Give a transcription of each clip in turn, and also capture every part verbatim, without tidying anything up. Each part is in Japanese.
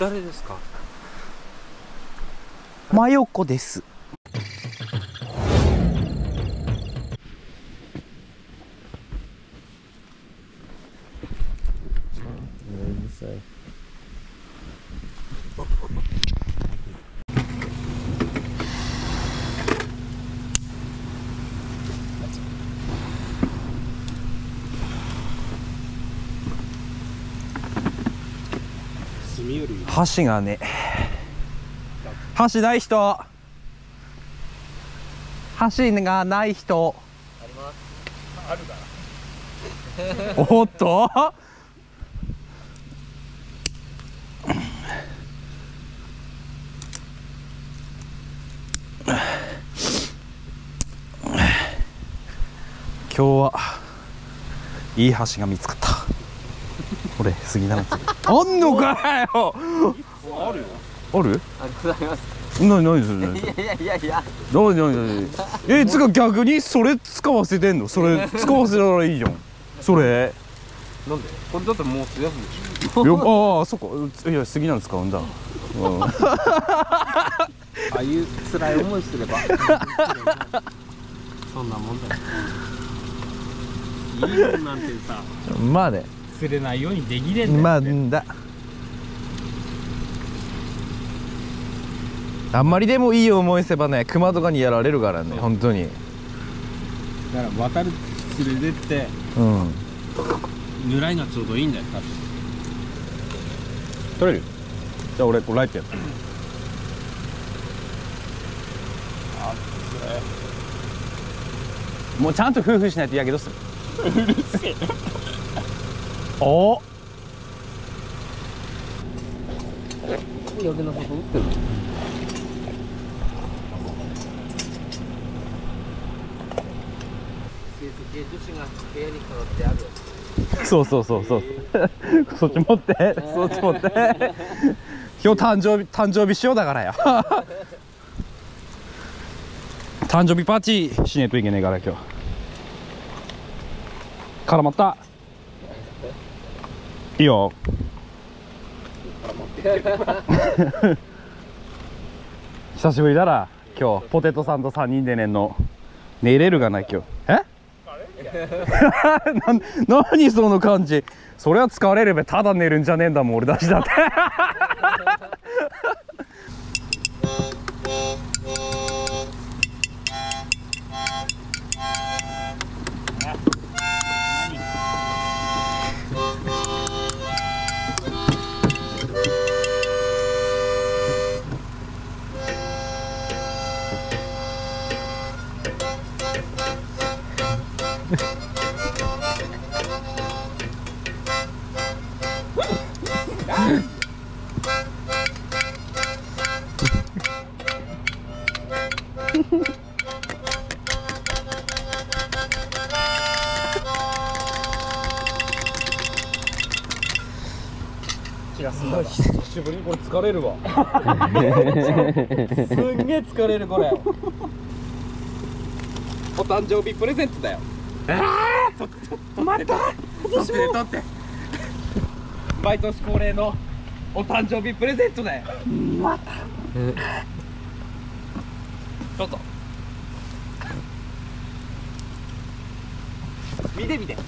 誰ですか？ 真横です。箸がね、箸ない人、箸がない人。 あります。あるからおっと今日はいい箸が見つかった。これ杉並区あんのかよ。 あるよ。 ある？ ありがとうございます。 なになにそれ？ いやいやいやいや。 なになになに？え、つか逆にそれ使わせてんの？それ使わせたらいいじゃん。それ。 なんで？これだってもうすやすでしょ。 よ、ああ、そこ、いや杉並使うんだ。うん、ああいう辛い思いすれば。そんなもんだよ。いいもんなんてさ。 まあね。 釣れないようにできねえんだよ。 まあんだ。あんまりでもいい思いせばね、熊とかにやられるからね、本当に。 だから渡る連れてって、うん。狙いがちょうどいいんだよ、多分。 取れる？じゃあ俺これライトやった。 あ、 もうちゃんと夫婦しないとやけどする。 うるせえ。 おっ。 余計なこと打ってる。女子が部屋に飾ってあるやつ。 そうそうそうそう。そっち持って、そっち持って。今日誕生日誕生日しようだからよ。誕生日パーティーしねえといけねえから今日。絡まった。いいよ。久しぶりだな今日。ポテトさんとさんにんで寝んの。寝れるがない今日。え？な何その感じ。それは疲れればただ寝るんじゃねえんだもん俺たちだって。久しぶりにこれ疲れるわ。すんげえ疲れるこれ。お誕生日プレゼントだよ。ああ、待った。取って取って。毎年恒例のお誕生日プレゼントだよ。また。ちょっと。見て見て。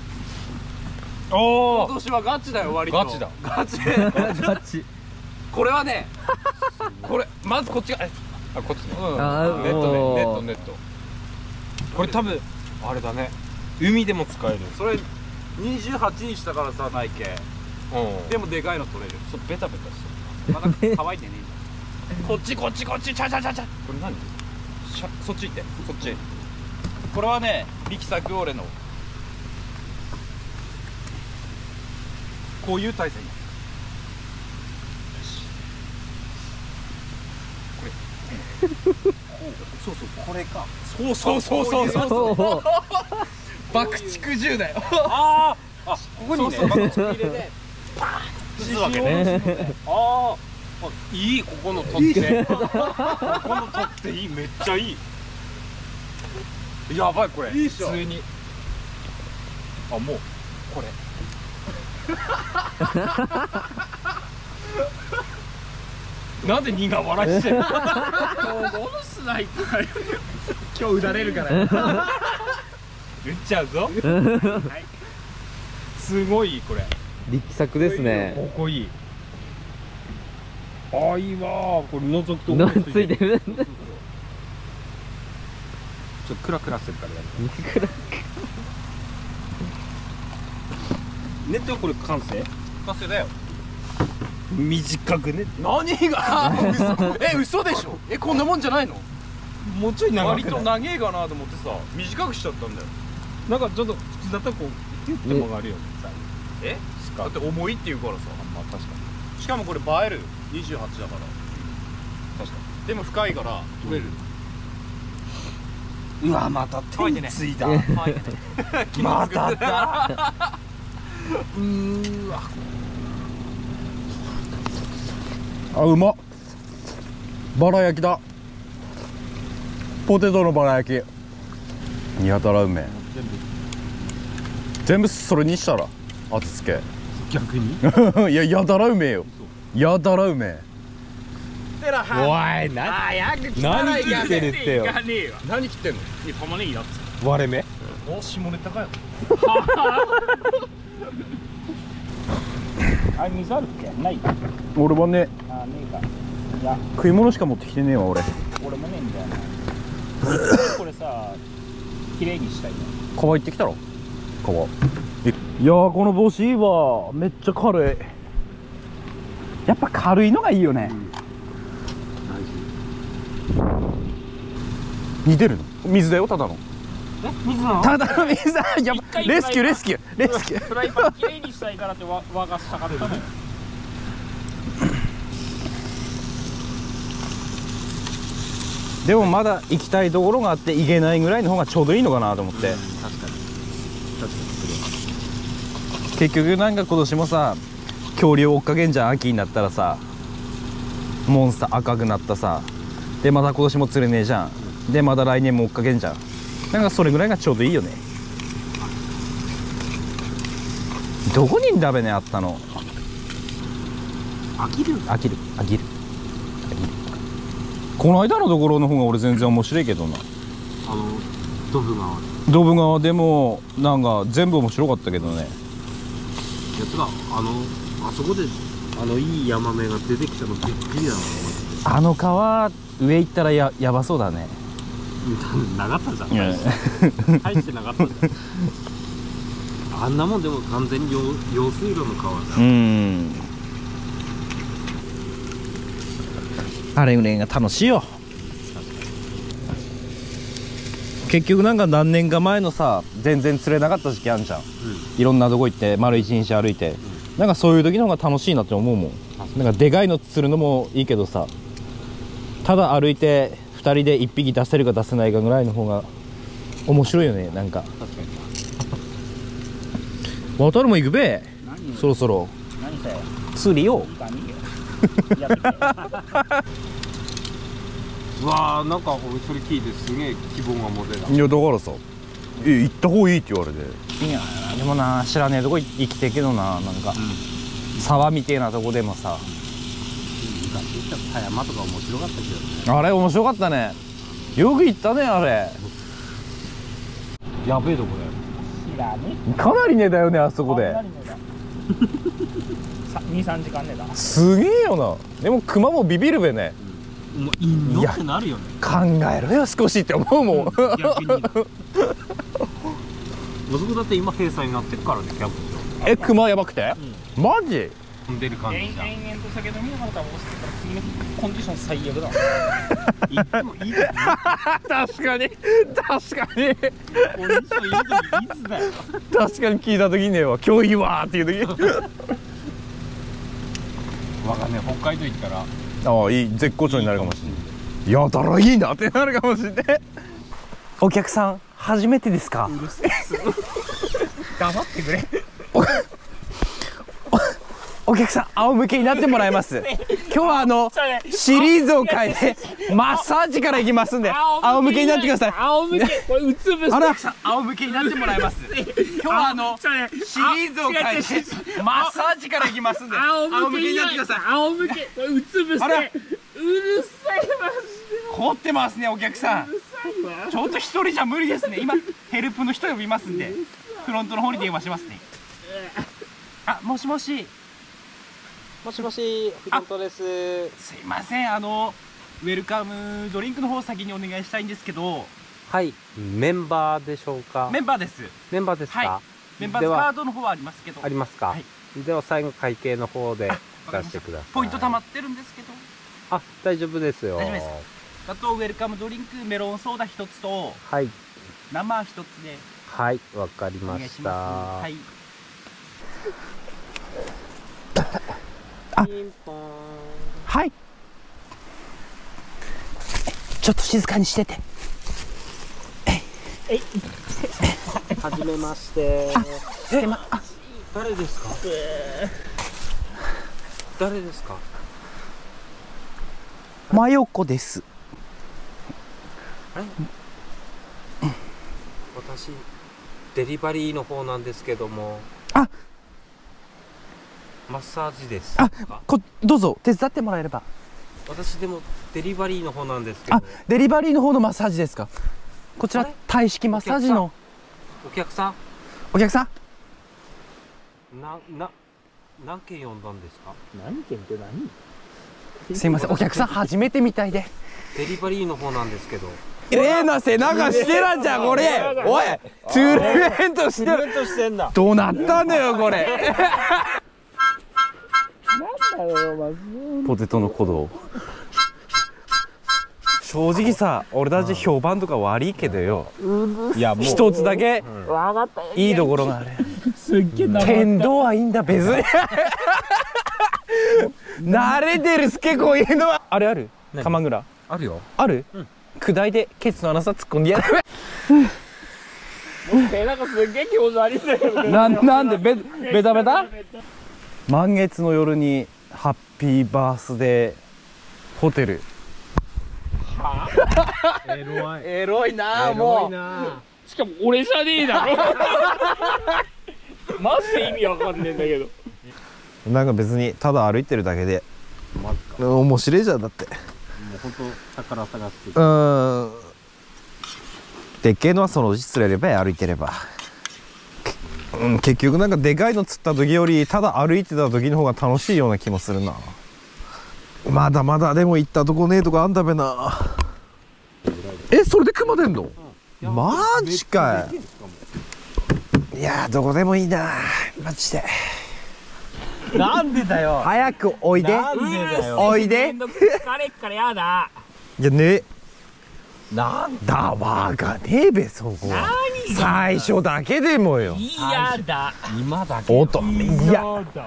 おお。今年はガチだよ割と。ガチだ。ガチ。ガチ。これはね。これまずこっちが。あ、こっちね。うん。ネットね。ネットネット。これ多分あれだね。海でも使える。それにじゅうはちにしたからさ内径。うん。でもでかいの取れる。ちょっとベタベタしてる。まだ乾いてねえじゃん。こっちこっちこっちちゃちゃちゃちゃ。これ何？しゃそっち行ってそっち。これはね力作俺の。こういう体勢に。これ。そうそうこれか。そうそうそうそうそう。爆竹銃だよ。ああ、あ、ここにね。爆竹入れて。パーン。撃つわけね。ああ、いいここの取っ手。ここの取っ手いいめっちゃいい。やばいこれ。いいっしょ。普通に。あもうこれ。 なんで苦笑いしてるの？ ボスないか今日打たれるから打っちゃうぞ。すごいこれ力作ですね。 ここいい。ああいいわ。これ覗くとのついてる。 ちょっとクラクラするからやる。ネットはこれ完成？ 完成だよ。 短くね。 何が？嘘え嘘でしょ？えこんなもんじゃないの？ もうちょい長く割と長えかなと思ってさ短くしちゃったんだよ。 なんかちょっと普通だったらこうキュッて曲がるよね。 え？だって重いって言うからさ。 まあ確かに。 しかもこれ映えるにじゅうはちだから。 確かでも深いから取れる。 に。うわまた手についた。 まただ。 うーわ。 あ、うまっ。バラ焼きだ。ポテトのバラ焼きやたらうめえ。全部それにしたら味付逆に？ けいややたらうめえよ。やたらうめえ。 おいな。何切ってるってよ。 何切ってんの？ いや玉ねぎだっつ。 割れ目。 お下ネタかよ。 あれ水あるっけ？ない。 俺はね、 あねえか。いや食い物しか持ってきてねえわ俺。 俺もねえんだよな。これさ綺麗にしたいね。 川行ってきたろ。川。え、いやーこの帽子いいわ。めっちゃ軽い。やっぱ軽いのがいいよね。似てるの？水だよただの。 え水なの？ ただの水だ。やばい。レスキューレスキューレスキュー。 フライパン綺麗にしたいからってわ輪がしたかったのよ。 でもまだ行きたいところがあって行けないぐらいの方がちょうどいいのかなと思って。 確かに確かにそ結局なんか今年もさ恐竜追っかけんじゃん。秋になったらさモンスター赤くなったさでまた今年も釣れねえじゃん。でまた来年も追っかけんじゃん。なんかそれぐらいがちょうどいいよね。どこにダメねあったの？ 飽きる飽きる飽きる飽きる。この間のところの方が俺全然面白いけどな。 あのドブ川ドブ川でもなんか全部面白かったけどね。 やつがあのあそこであのいいヤマメが出てきたのびっくりだな。 あの川上行ったら や, やばそうだね。 なかったじゃん。入ってなかったじゃん。あんなもんでも完全に用用水路の川じゃん。 うんあれぐらいが楽しいよ。結局なんか何年か前のさ全然釣れなかった時期あんじゃん、うん、いろんなとこ行って丸一日歩いて、うん、なんかそういう時の方が楽しいなって思うもん。なんかでかいの釣るのもいいけどさただ歩いてふたりでいっぴき出せるか出せないかぐらいの方が面白いよね。なんか渡るも行くべそろそろ。 何せ釣りよ。 うわーなんか俺それ聞いてすげえ希望が持てた。 いやだからさ「え行った方がいい」って言われて。いやでもな知らねえとこ生きてるけどな。なんか、うん、沢みてえなとこでもさ昔行った葉山とか面白かったけどね。 あれ面白かったね。よく行ったねあれ。 やべえとこだよ。知らねえ。 かなり寝だよねあそこで。 にさんじかん寝だ。 すげえよな。でも熊もビビるべね。 もういいよってなるよね。 考えろよ少しって思うもん。逆に僕だって今閉鎖になってるからねキャンプ場。 え熊やばくて、うん、マジ飛んでる感じじゃん。延々と酒飲みながら多分押してたら次の日コンディション最悪だわ。言ってもいいだよ。 確かに確かにコンディションいい時いいっすだよ。 確かに聞いた時にねわ今日いいわーっていう時わかんねえ北海道行ったらああいい絶好調になるかもしれない。やたらいいなってなるかもしれない。お客さん初めてですか？ うるせえ。黙ってくれ。 お、お、 お客さん仰向けになってもらいます。今日はあのシリーズを変えてマッサージからいきますんで仰向けになってください。 仰向けこれうつ伏せ。 あら仰向けになってもらいます。今日はあのシリーズを変えてマッサージからいきますんで仰向けになってください。 仰向けこれうつ伏せ。うるさいマジで。 凍ってますねお客さん。ちょっと一人じゃ無理ですね。今ヘルプの人呼びますんでフロントの方に電話しますね。あ、もしもし。 もしもし、フロントです。 すいません、あのウェルカムドリンクの方先にお願いしたいんですけど。 はい、メンバーでしょうか。 メンバーです。 メンバーですか。 はい、メンバーズカードの方はありますけど。 ありますか。はい、では最後会計の方で出してください。 ポイント貯まってるんですけど。 あ、大丈夫ですよ。 大丈夫です。あとウェルカムドリンクメロンソーダ一つと、 はい、 生一つで。 はい、わかりました。はい。 あ、はい。ちょっと静かにしてて。 えい。はじめまして。 え、ま、あ、 誰ですか。誰ですか。 真横です。 あれ。私デリバリーの方なんですけども。 あ。 マッサージです。 あ、こ、どうぞ手伝ってもらえれば。 私でもデリバリーの方なんですけど。 あ、デリバリーの方のマッサージですか。こちらタイ式マッサージの。 お客さん。 お客さん。な、な、何件呼んだんですか。 何件って何。 すいません、お客さん初めてみたいで。 デリバリーの方なんですけど。 ええな背中してらんじゃんこれ。おい、トゥルメントしてる。どうなったんだよこれ。ポテトの鼓動。正直さ、俺たち評判とか悪いけどよ、いやもう一つだけいいところがある。天童はいいんだ別に。慣れてるすけこういうのは。あれある鎌倉。 あるよ。 ある。砕いてケツの穴さ突っ込んでやる。 背中すっげえ気持ち悪いんだけど。 な、なんでベベタベタ。満月の夜にハッピーバースデーホテル。 エロい。 エロいなもう。しかも俺じゃねえだろ。マジで意味わかんねえんだけど。 なんか別にただ歩いてるだけで面白いじゃん。だってもう本当宝探して。 うん。でっけえのはそのうち釣れれば歩いてれば。うん、結局なんかでかいの釣った時よりただ歩いてた時の方が楽しいような気もするな。まだまだでも行ったとこねえとこあんだべな。え、それで熊出んの？うん、マジかい。いやどこでもいいなマジで。 なんでだよ。 早くおいで。 なんでだよ。 おいで。 疲れっからやだ。 いやね。 なんだわがねえべそこは。最初だけでもよ。 いやだ。 今だけ。 おといや。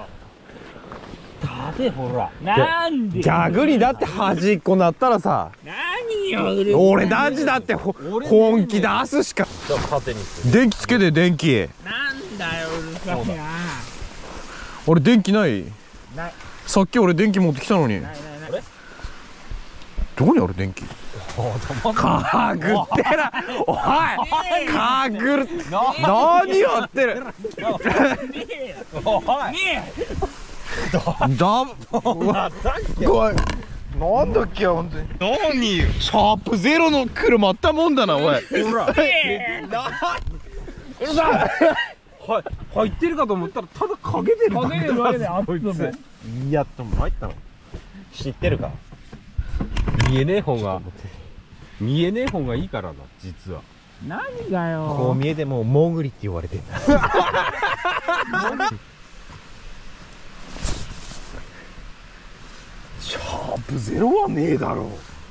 だでほら。 なんで。 逆にだって端っこなったらさ。 何よ。 俺たちだって本気出すしか。電気つけて電気。 なんだようるさいな。 俺電気ない。 ない。 さっき俺電気持ってきたのに。 ないないない。 どこにある電気。かぐってら。おいかぐる。何やってる。 おいだごいなんだっけ本当に。何シャープゼロの車あったもんだなおい。ほら入ってるかと思ったらただかけてるだけだぜこいつ。 いやでも入ったの知ってるか。 見えねえ方が見えねえ方がいいからな実は。 何がよ。 こう見えてもモグリって言われてんだ。シャープゼロはねえだろ。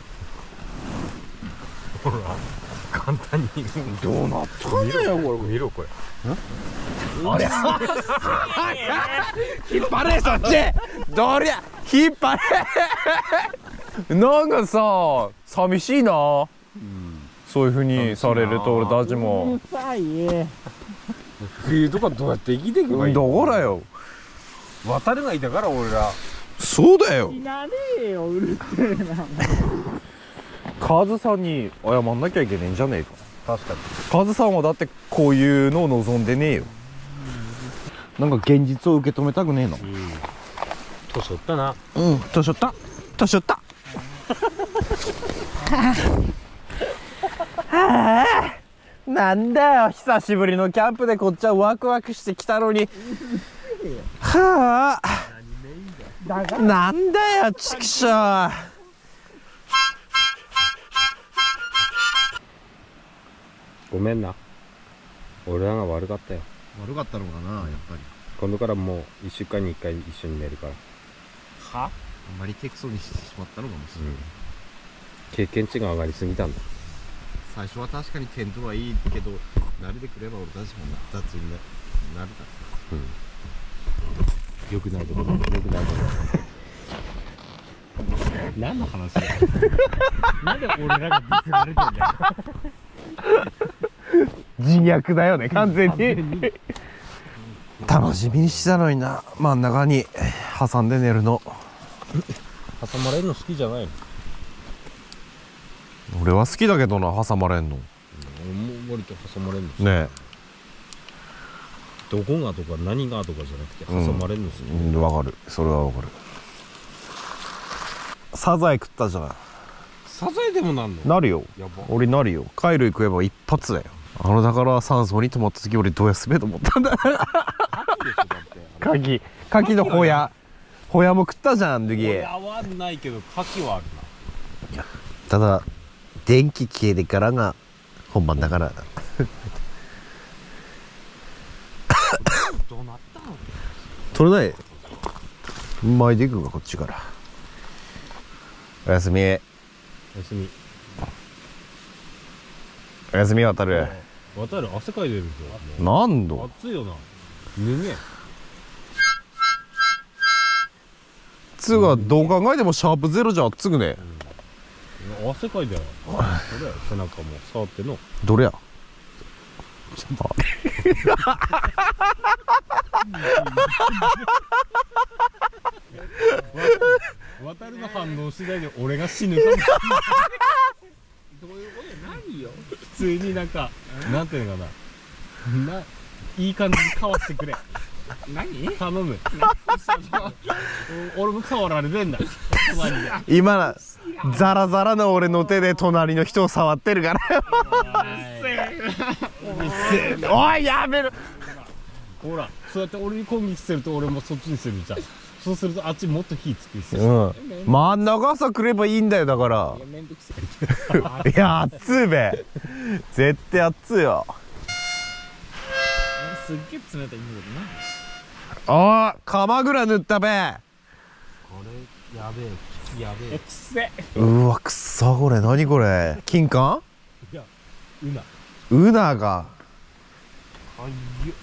ほら簡単にどうなったんだよこれ。 見ろこれ。 ありゃ引っ張れそっち。どりゃ引っ張れ。なんかさ寂しいな、うん、そういうふうにされると俺たちも。 うるさい。 冬とかどうやって生きていけばいいの。 だからよ渡れないだから俺ら。 そうだよ。 死なねえようるせえな。 カズさんに謝んなきゃいけねえんじゃねえか。 確かに。 カズさんはだってこういうのを望んでねえよ。なんか現実を受け止めたくねえの。 うん。年取ったな。 うん、年取った。年取った。はあ、なんだよ、久しぶりのキャンプでこっちはワクワクしてきたのに。はあ、なんだよ、ちくしょう。 ごめんな。俺らが悪かったよ。 悪かったのかな、やっぱり。 今度からもういっしゅうかんにいっかい一緒に寝るから。 は？あんまりテクソにしてしまったのかもしれない。 うん。経験値が上がりすぎたんだ。 最初は確かにテントはいいけど、慣れてくれば俺たちも雑になるから。 うん。よくないところ、よくないところ。何の話だよ。なんで俺らがディスられてんだよ。 自虐だよね、完全に。楽しみにしてたのにな、真ん中に挟んで寝るの。 挟まれるの好きじゃないの？ 俺は好きだけどな、挟まれんの。 俺も割と挟まれるの好き。 ねどこがとか何がとかじゃなくて挟まれるの好き。 え、うん、わかる、それはわかる。サザエ食ったじゃん。 サザエでもなんの？ なるよ。 やば。 俺なるよ。貝類食えば一発だよ。あのだから酸素に止まった時俺どうやすべと思ったんだ。カキ、カキのホヤ、ホヤも食ったじゃん、ルギ。 ホヤはないけどカキはあるな。 ただ電気消えてからが本番だから。 どうなったの？ 取れない。巻いていくわ、こっちから。おやすみ。 おやすみ。 おやすみ、渡る。 渡る汗かいてるぞ。 何度？ 暑いよな。脱げ。 つうがどう考えてもシャープゼロじゃ熱くね。 うん、汗かいてる。それ背中も触っての。 どれや。 渡るの反応次第で俺が死ぬかもしれない。 どういうこと何よ。 普通になんかなんていうのかな。ないい感じにかわしてくれ。 何？ 頼む。俺も触られてんだ。 今なザラザラの俺の手で隣の人を触ってるから。おい、やめろ。 ほら、そうやって俺に攻撃すると俺もそっちにするじゃん。そうするとあっちもっと火つくし。 うん。真ん中さくればいいんだよ、だから。 いやめんどくせいや、熱いべ。絶対熱いよ。 え。すっげえ冷たいんだけああ、鎌倉塗ったべ。 これやべえ、やべえ。 どな。くせ。 うわ、くっさ、これ何これ。金柑？ いや、うな。 ウナが。 はいよ。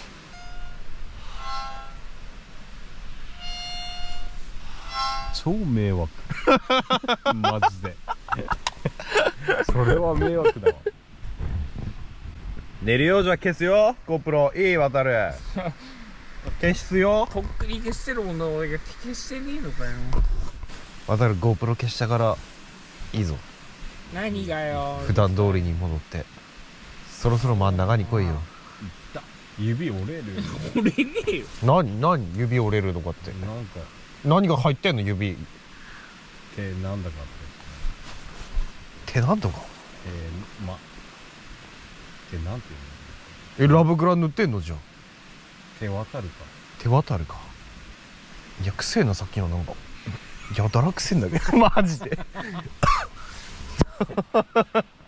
超迷惑。マジで。それは迷惑だわ。 寝るよ、じゃあ消すよ。GoPro いい、渡る。消すよ。 とっくに消してるもんな、俺が消してねえのかよ。 渡る GoPro 消したからいいぞ。 何がよ。 普段通りに戻って。そろそろ真ん中に来いよ。 指折れる。 折れねえよ。 何何指折れるのかって。 なんか何が入ってんの、指。 手なんだかって手なんとか。 えー、ま手なんていうの。 え、ラブグラ塗ってんのじゃん。 手渡るか。 手渡るか。いや、くせえな、さっきのなんか。やだらくせえんだけど。マジで。